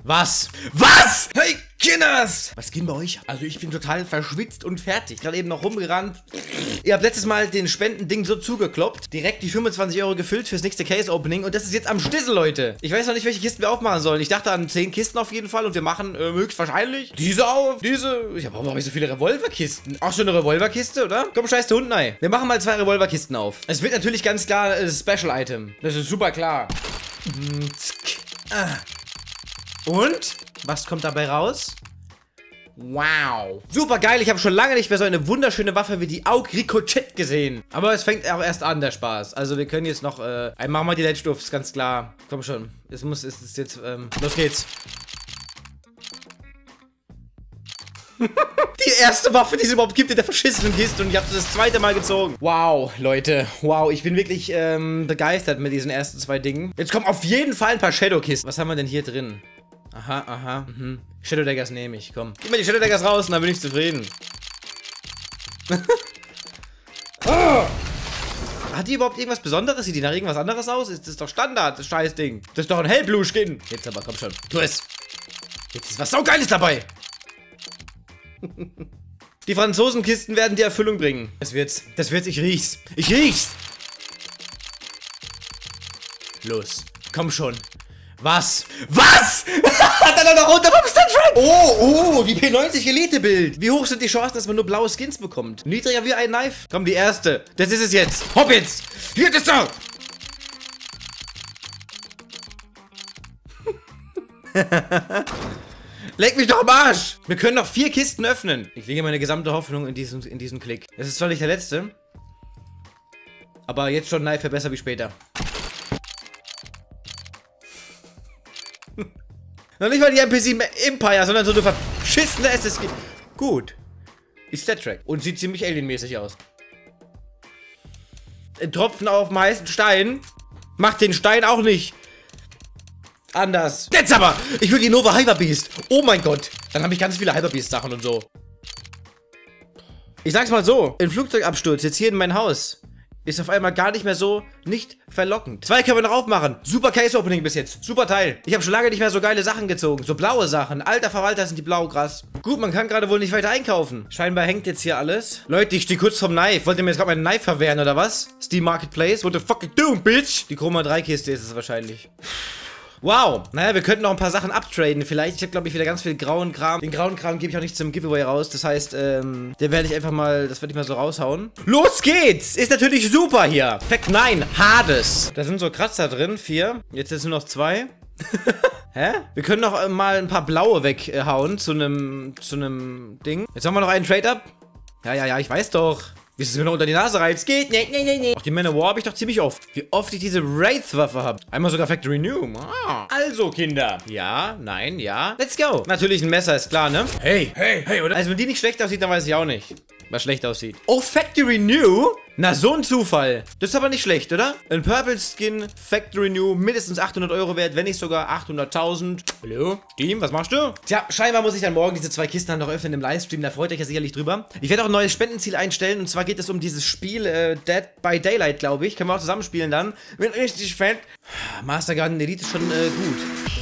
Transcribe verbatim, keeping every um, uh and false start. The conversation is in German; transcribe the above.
Was? Was? Hey, Kinders! Was geht bei euch? Also ich bin total verschwitzt und fertig. Gerade eben noch rumgerannt. Ihr habt letztes Mal den Spendending so zugekloppt. Direkt die fünfundzwanzig Euro gefüllt fürs nächste Case-Opening. Und das ist jetzt am Stissel, Leute. Ich weiß noch nicht, welche Kisten wir aufmachen sollen. Ich dachte an zehn Kisten auf jeden Fall. Und wir machen äh, höchstwahrscheinlich diese auf. Diese. Ja, warum habe ich so viele Revolverkisten? Auch schon eine Revolverkiste, oder? Komm, scheiß der Hund, nein. Wir machen mal zwei Revolverkisten auf. Es wird natürlich ganz klar äh, Special-Item. Das ist super klar. Und? Was kommt dabei raus? Wow. Super geil, ich habe schon lange nicht mehr so eine wunderschöne Waffe wie die Aug Ricochet gesehen. Aber es fängt auch erst an, der Spaß. Also wir können jetzt noch, äh, machen wir die Leitstufe, ist ganz klar. Komm schon, es muss, es ist jetzt, ähm, los geht's. Die erste Waffe, die es überhaupt gibt in der verschissenen Kiste und ich habe das zweite Mal gezogen. Wow, Leute. Wow, ich bin wirklich ähm, begeistert mit diesen ersten zwei Dingen. Jetzt kommen auf jeden Fall ein paar Shadow-Kisten. Was haben wir denn hier drin? Aha, aha. Mhm. Shadow Daggers nehme ich, komm. Gib mir die Shadow Daggers raus und dann bin ich zufrieden. Oh! Hat die überhaupt irgendwas Besonderes? Sieht die nach irgendwas anderes aus? Ist das doch Standard, das scheiß Ding. Das ist doch ein Hellblue-Skin. Jetzt aber, komm schon. Tu es. Jetzt ist was Saugeiles dabei. Die Franzosenkisten werden die Erfüllung bringen. Das wird's. Das wird's. Ich riech's. Ich riech's. Los. Komm schon. Was? Was? Hat er noch runter vom Star Trek? Oh, oh, die P neunzig Elite-Bild. Wie hoch sind die Chancen, dass man nur blaue Skins bekommt? Niedriger wie ein Knife. Komm, die erste. Das ist es jetzt. Hopp jetzt. Hier ist er. Leg mich doch am Arsch! Wir können noch vier Kisten öffnen. Ich lege meine gesamte Hoffnung in diesen, in diesen Klick. Das ist zwar nicht der letzte, aber jetzt schon Knife besser wie später. Noch nicht mal die N P C Empire, sondern so eine verschissene S S G. Gut. Ist Star Trek. Und sieht ziemlich alienmäßig aus. Ein Tropfen auf dem heißen Stein macht den Stein auch nicht anders. Jetzt aber! Ich will die Nova Hyperbeast. Oh mein Gott. Dann habe ich ganz viele Hyperbeast-Sachen und so. Ich sag's mal so. Ein Flugzeugabsturz jetzt hier in mein Haus ist auf einmal gar nicht mehr so nicht verlockend. Zwei können wir noch aufmachen. Super Case-Opening bis jetzt. Super Teil. Ich habe schon lange nicht mehr so geile Sachen gezogen. So blaue Sachen. Alter Verwalter sind die blau, krass. Gut, man kann gerade wohl nicht weiter einkaufen. Scheinbar hängt jetzt hier alles. Leute, ich stehe kurz vom Knife. Wollt ihr mir jetzt gerade meinen Knife verwehren, oder was? Steam Marketplace. What the fuck you doing, bitch? Die Chroma drei Kiste ist es wahrscheinlich. Wow. Naja, wir könnten noch ein paar Sachen uptraden vielleicht. Ich habe, glaube ich, wieder ganz viel grauen Kram. Den grauen Kram gebe ich auch nicht zum Giveaway raus. Das heißt, ähm, den werde ich einfach mal, das werde ich mal so raushauen. Los geht's! Ist natürlich super hier. Pack neun, Hades. Da sind so Kratzer drin, vier. Jetzt sind nur noch zwei. Hä? Wir können noch äh, mal ein paar blaue weghauen zu einem, zu einem Ding. Jetzt haben wir noch einen Trade-Up. Ja, ja, ja, ich weiß doch. Wie es mir noch unter die Nase reizt. Geht, nee, nee, nee, nee. Auch die Man-of-War habe ich doch ziemlich oft. Wie oft ich diese Wraith-Waffe habe. Einmal sogar Factory New. Ah. Also, Kinder. Ja, nein, ja. Let's go. Natürlich ein Messer, ist klar, ne? Hey, hey, hey, oder? Also, wenn die nicht schlecht aussieht, dann weiß ich auch nicht, was schlecht aussieht. Oh, Factory New? Na, so ein Zufall. Das ist aber nicht schlecht, oder? Ein Purple Skin, Factory New, mindestens achthundert Euro wert, wenn nicht sogar achthunderttausend. Hallo? Steam, was machst du? Tja, scheinbar muss ich dann morgen diese zwei Kisten dann noch öffnen im Livestream, da freut euch ja sicherlich drüber. Ich werde auch ein neues Spendenziel einstellen, und zwar geht es um dieses Spiel, äh, Dead by Daylight, glaube ich. Können wir auch zusammenspielen dann. Bin richtig fett. Master Garden Elite ist schon, äh, gut.